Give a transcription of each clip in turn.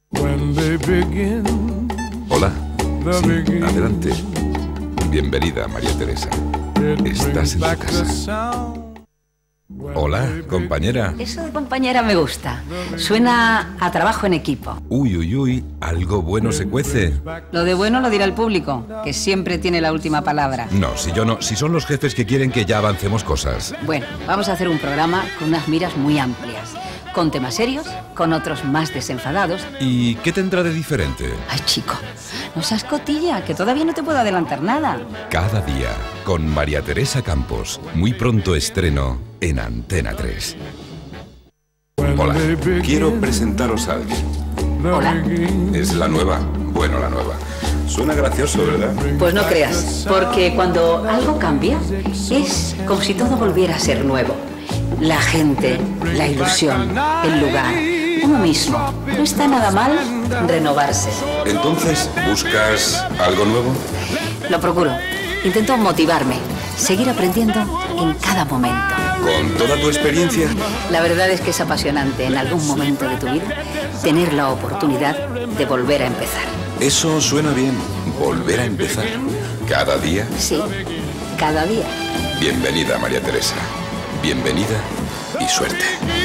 Hola. Sí, adelante. Bienvenida, María Teresa. Estás en tu casa. Hola, compañera. Eso de compañera me gusta. Suena a trabajo en equipo. Uy, uy, uy, algo bueno se cuece. Lo de bueno lo dirá el público, que siempre tiene la última palabra. No, si yo no, si son los jefes que quieren que ya avancemos cosas. Bueno, vamos a hacer un programa con unas miras muy amplias. Con temas serios, con otros más desenfadados. ¿Y qué tendrá de diferente? Ay, chico, no seas cotilla, que todavía no te puedo adelantar nada. Cada día, con María Teresa Campos. Muy pronto estreno en Antena 3. Hola, quiero presentaros a alguien. Hola. Es la nueva. Bueno, la nueva. Suena gracioso, ¿verdad? Pues no creas, porque cuando algo cambia, es como si todo volviera a ser nuevo. La gente, la ilusión, el lugar, uno mismo. No está nada mal renovarse. Entonces, ¿buscas algo nuevo? Lo procuro. Intento motivarme, seguir aprendiendo en cada momento. ¿Con toda tu experiencia? La verdad es que es apasionante en algún momento de tu vida tener la oportunidad de volver a empezar. Eso suena bien. Volver a empezar. ¿Cada día? Sí, cada día. Bienvenida, María Teresa. Bienvenida y suerte.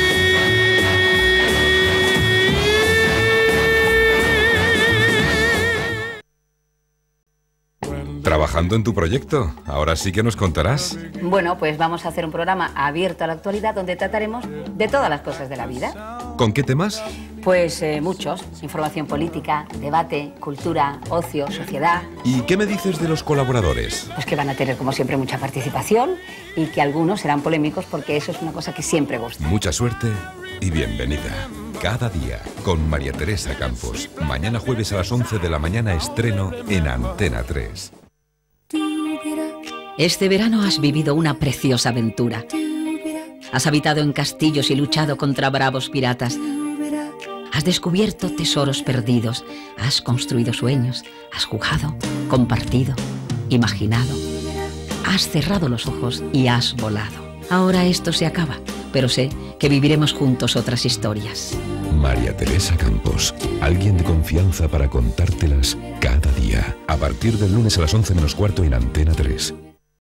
¿Trabajando en tu proyecto? Ahora sí que nos contarás. Bueno, pues vamos a hacer un programa abierto a la actualidad donde trataremos de todas las cosas de la vida. ¿Con qué temas? Pues muchos. Información política, debate, cultura, ocio, sociedad. ¿Y qué me dices de los colaboradores? Pues que van a tener, como siempre, mucha participación y que algunos serán polémicos porque eso es una cosa que siempre gusta. Mucha suerte y bienvenida. Cada día con María Teresa Campos. Mañana jueves a las 11 de la mañana estreno en Antena 3. Este verano has vivido una preciosa aventura. Has habitado en castillos y luchado contra bravos piratas. Has descubierto tesoros perdidos. Has construido sueños. Has jugado, compartido, imaginado. Has cerrado los ojos y has volado. Ahora esto se acaba, pero sé que viviremos juntos otras historias. María Teresa Campos, alguien de confianza para contártelas cada día. A partir del lunes a las 11 menos cuarto en Antena 3.